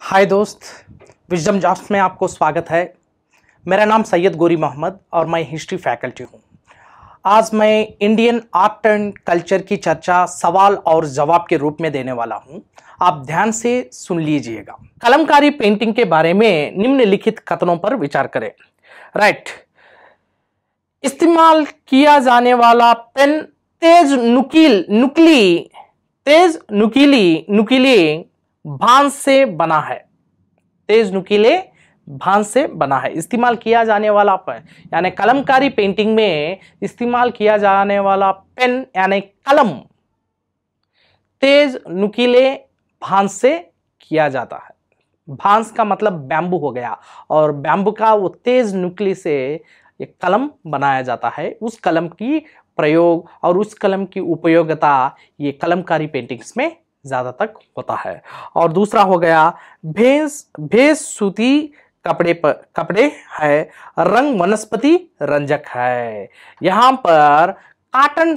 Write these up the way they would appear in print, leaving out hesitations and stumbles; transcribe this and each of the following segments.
हाय दोस्त, wisdom jobs में आपको स्वागत है। मेरा नाम सैयद गोरी मोहम्मद और मैं हिस्ट्री फैकल्टी हूँ। आज मैं इंडियन आर्ट एंड कल्चर की चर्चा सवाल और जवाब के रूप में देने वाला हूँ। आप ध्यान से सुन लीजिएगा। कलमकारी पेंटिंग के बारे में निम्नलिखित कथनों पर विचार करें। राइट, इस्तेमाल किया जाने वाला पेन तेज नुकीली भांज से बना है। तेज नुकीले भांज से बना है। इस्तेमाल किया जाने वाला पेन यानी कलमकारी पेंटिंग में इस्तेमाल किया जाने वाला पेन यानी कलम तेज नुकीले भांज से किया जाता है। भांज का मतलब बैम्बू हो गया और बैम्बू का वो तेज नुकीली से एक कलम बनाया जाता है। उस कलम की प्रयोग और उस कलम की उपयोगिता ये कलमकारी पेंटिंग्स में ज्यादा तक होता है। और दूसरा हो गया भेस सूती कपड़े है, रंग वनस्पति रंजक है। यहां पर कॉटन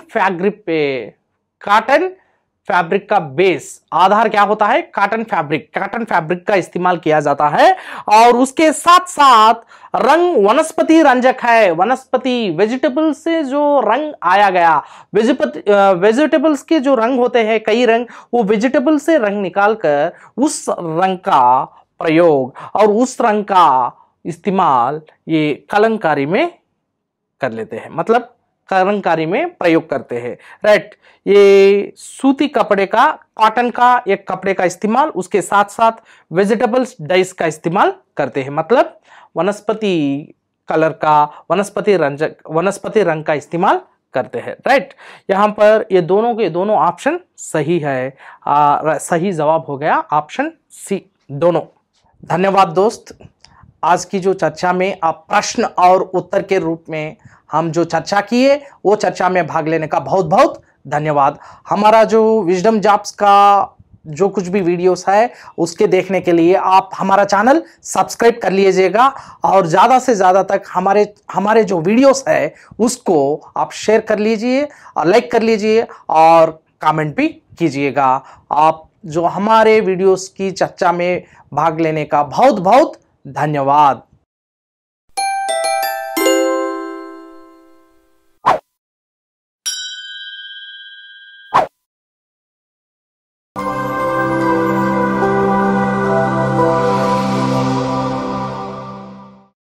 फैब्रिक का बेस आधार क्या होता है? कॉटन फैब्रिक का इस्तेमाल किया जाता है और उसके साथ साथ रंग वनस्पति रंजक है। वनस्पति वेजिटेबल से जो रंग आया गया, वेजिटेबल्स के जो रंग होते हैं, कई रंग, वो वेजिटेबल से रंग निकालकर उस रंग का प्रयोग और उस रंग का इस्तेमाल ये कलमकारी में कर लेते हैं, मतलब कलमकारी में प्रयोग करते हैं। राइट, ये सूती कपड़े का, कॉटन का एक कपड़े का इस्तेमाल, उसके साथ साथ वेजिटेबल्स डाइस का इस्तेमाल करते हैं, मतलब वनस्पति कलर का, वनस्पति रंग का इस्तेमाल करते हैं। राइट, यहां पर ये दोनों ऑप्शन सही है। सही जवाब हो गया ऑप्शन सी, दोनों। धन्यवाद दोस्त। आज की जो चर्चा में आप प्रश्न और उत्तर के रूप में हम जो चर्चा किए, वो चर्चा में भाग लेने का बहुत बहुत धन्यवाद। हमारा जो विजडम जॉब्स का जो कुछ भी वीडियोस है उसके देखने के लिए आप हमारा चैनल सब्सक्राइब कर लीजिएगा और ज़्यादा से ज़्यादा तक हमारे जो वीडियोस है उसको आप शेयर कर लीजिए और लाइक कर लीजिए और कमेंट भी कीजिएगा। आप जो हमारे वीडियोस की चर्चा में भाग लेने का बहुत बहुत धन्यवाद।